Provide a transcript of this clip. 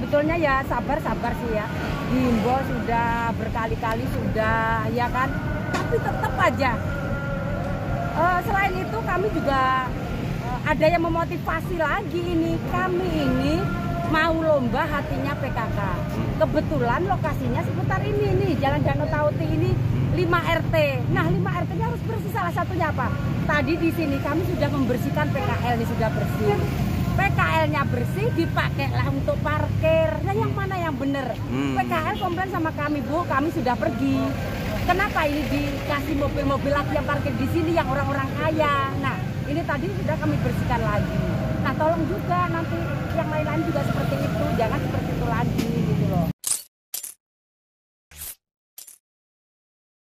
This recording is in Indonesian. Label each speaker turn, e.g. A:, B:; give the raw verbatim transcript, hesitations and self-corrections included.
A: sebetulnya ya sabar-sabar sih ya. Dihimbau sudah berkali-kali sudah, ya kan. Tapi tetap aja. Uh, selain itu kami juga uh, ada yang memotivasi lagi ini. Kami ini mau lomba hatinya P K K. Kebetulan lokasinya seputar ini nih, Jalan Danau Tauti ini lima R T. Nah, lima R T-nya harus bersih, salah satunya apa? Tadi di sini kami sudah membersihkan P K L ini sudah bersih. P K L-nya bersih dipakailah untuk parkir. Nah, yang mana yang benar?
B: Hmm.
A: P K L komplain sama kami, Bu, kami sudah pergi. Kenapa ini dikasih mobil-mobil lagi yang parkir di sini yang orang-orang kaya? Nah, ini tadi sudah kami bersihkan lagi. Nah, tolong juga nanti yang lain-lain juga seperti